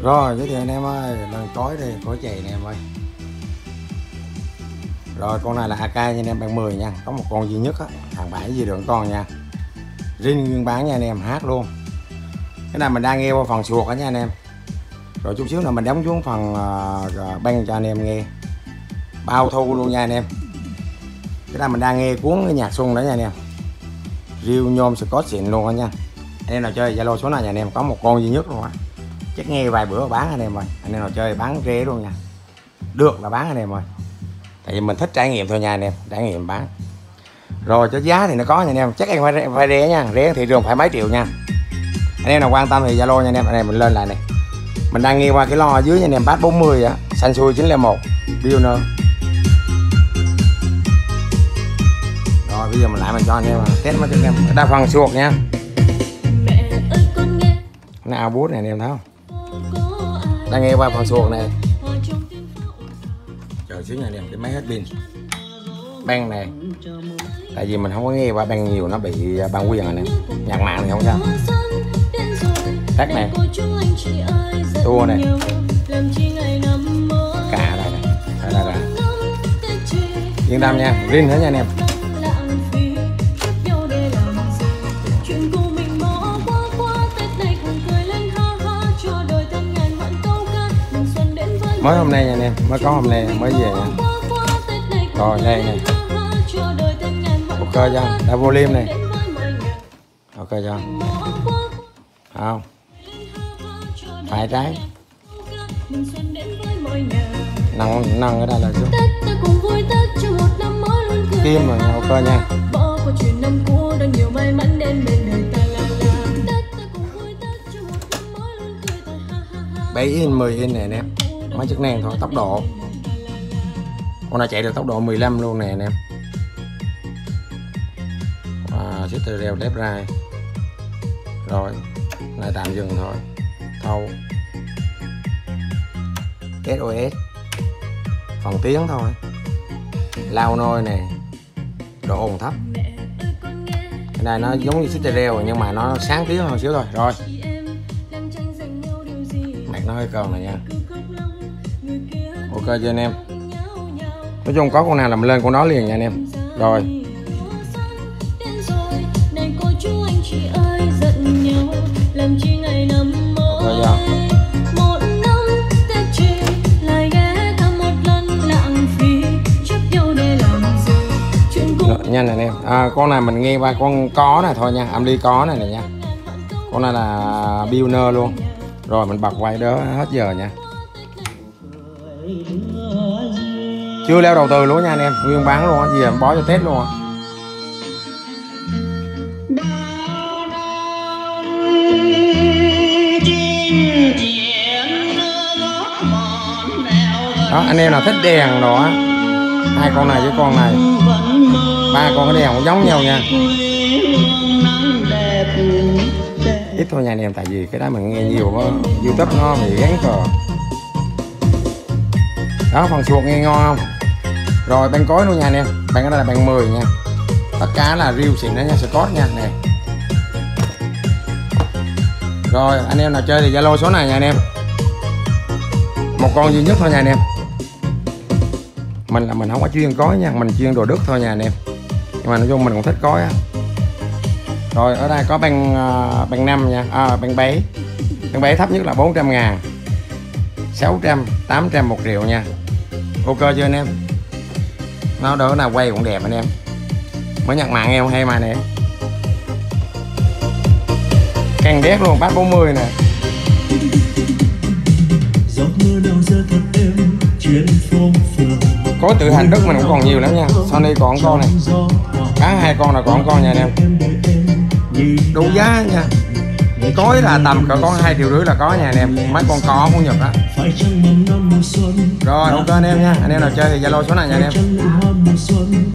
Rồi giới thiệu anh em ơi, lần cối đi, cối chày anh em ơi. Rồi con này là AK nha anh em, bằng 10 nha, có một con duy nhất á, hàng bãi gì được con nha, riêng nguyên bán nha anh em, hát luôn. Cái này mình đang nghe qua phần suột đó nha anh em. Rồi chút xíu là mình đóng xuống phần băng cho anh em nghe, bao thu luôn nha anh em. Cái này mình đang nghe cuốn cái nhạc xuân đó nha anh em, riêu nhôm Scott xịn luôn đó nha. Anh em nào chơi Zalo số này nha anh em, có một con duy nhất luôn á, chắc nghe vài bữa bán anh em ơi. Anh em nào chơi bán rẻ luôn nha, được là bán anh em ơi, tại vì mình thích trải nghiệm thôi nha anh em, trải nghiệm bán. Rồi cho giá thì nó có nha anh em, chắc em phải rẻ nha, rẻ thị trường phải mấy triệu nha. Anh em nào quan tâm thì Zalo nha anh em. Anh em mình lên lại này, mình đang nghe qua cái lo ở dưới nha anh em, bát 40 á, xanh xui 901 Pioneer. Rồi bây giờ mình lại mình cho anh em test mấy cho anh em, đa phần suột nha. Nào bút này anh em thấy không, đang nghe qua phần suột này. Chờ xíu nha anh em, cái máy hết pin. Băng này, tại vì mình không có nghe qua băng nhiều, nó bị bản quyền anh em, nhạc mạng thì không sao. Tắt này, tua này, cả đây này, đây. Yên tâm nha, riêng hết nha anh em. Mới hôm nay nha anh em, mới có hôm nay mới về nha. Rồi đây này, ok chưa, đã volume này, ok chưa, không phải trái nâng ở đây là xuống kim rồi, ok nha. 7 inch 10 inch này anh em, máy chức năng thôi. Tốc độ con này chạy được tốc độ 15 luôn nè anh em. Sister reo left right. Rồi lại tạm dừng thôi, thâu SOS phần tiếng thôi, lao nôi này, độ ồn thấp. Cái này nó giống như Sister reo nhưng mà nó sáng tiếng hơn xíu thôi. Rồi mặt nó hơi cờn này nha, ok chưa anh em. Nói chung có con nào làm lên con đó liền nha anh em. Rồi nhanh này anh em. Con này mình nghe qua con có này thôi nha, âm ly có này nha. Con này là Pioneer luôn. Rồi mình bật quay đó hết giờ nha, chưa leo đầu tư luôn nha anh em, nguyên bán luôn á, gì em bó cho test luôn á. Đó anh em nào thích đèn đó, hai con này với con này, ba con cái đèn cũng giống nhau nha, ít thôi nha anh em, tại vì cái đó mình nghe nhiều quá, YouTube nó bị gắn cờ. Đó phần suột nghe ngon không. Rồi băng cối luôn nha anh em, băng ở đây là băng 10 nha, tất cả là riêu xịn đó nha, Scott nha nè. Rồi anh em nào chơi thì Zalo số này nha anh em, một con duy nhất thôi nha anh em. Mình là mình không có chuyên cối nha, mình chuyên đồ Đức thôi nha anh em, nhưng mà nói chung mình cũng thích cối á. Rồi ở đây có băng 5 nha, băng 7. Băng 7 thấp nhất là 400.000, 600, 800, 1 triệu nha, ok chưa anh em. Nó đỡ nào quay cũng đẹp anh em, mới nhặt mạng em hay mà nè, càng đét luôn, bát 40 nè. Có tự hành Đức mình cũng còn nhiều lắm nha, Sony còn con này, bán 2 con là còn con nha anh em, đủ giá nha. Cối là tầm cỡ có 2,5 triệu là có nha anh em, mấy con có của Nhật á. Rồi ok anh em nha, anh em nào chơi thì Zalo số này nha anh em.